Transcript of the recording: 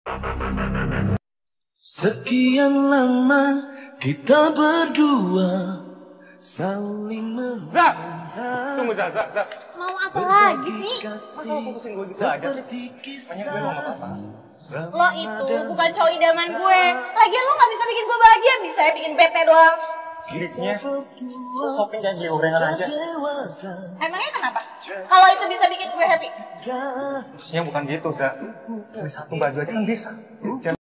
Sekian lama kita berdua saling Zak! mencinta. Tunggu Zak. Mau apa lagi sih? Masa lo fokusin gue gitu aja sih? Banyak gue mau apa-apa. Lo itu bukan cowok idaman gue. Lagian lo gak bisa bikin gue bahagia, bisa ya bikin bete doang. Habisnya, lo shopping jangan beli gorengan aja. Emangnya kenapa? Kalau itu bisa bikin gue happy? Harusnya bukan gitu, Zak. Beli satu baju aja kan bisa.